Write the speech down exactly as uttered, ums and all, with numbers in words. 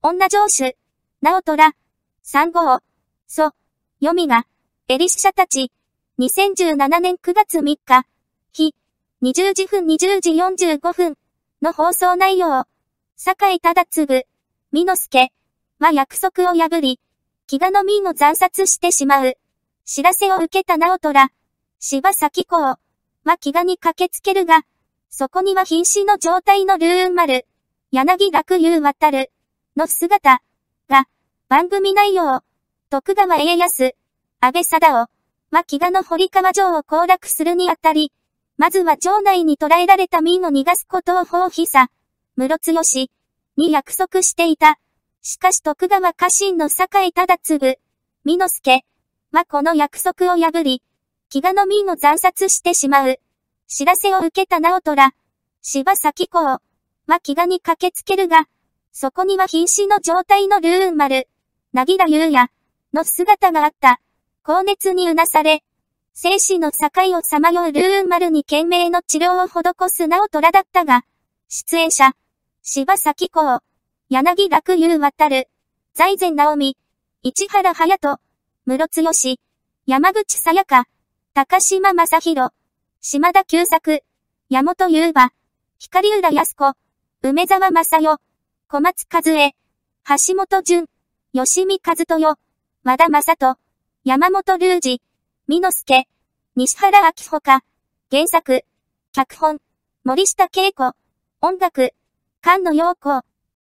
女城主、直虎、三号、祖、読みが、エリッシャたち、にせんじゅうななねんくがつみっか、日、にじゅうじふんにじゅうじよんじゅうごふんの放送内容。酒井忠次、美之助は約束を破り、飢餓の民を惨殺してしまう。知らせを受けた直虎、柴咲コウは飢餓に駆けつけるが、そこには瀕死の状態の龍雲丸、柳楽優渡るの姿が、番組内容、徳川家康、安倍貞夫は飢餓の堀川城を攻略するにあたり、まずは城内に捕らえられた民を逃がすことを包囲さ、室強に約束していた。しかし徳川家臣の酒井忠次、美之助はこの約束を破り、飢餓の民を惨殺してしまう。知らせを受けた直虎、柴咲コウは飢餓に駆けつけるが、そこには瀕死の状態の龍雲丸、凪良優也の姿があった。高熱にうなされ、生死の境をさまよう龍雲丸に懸命の治療を施す直虎だったが、出演者、柴咲コウ、柳楽優渡る、財前直美、市原隼人、室強、山口沙耶香、高島正宏、島田久作、山本優馬、光浦靖子、梅沢正代、小松和恵、橋本淳、吉見和豊、和田正人、山本龍二、美之助、西原明穂。原作、脚本、森下恵子、音楽、菅野陽子。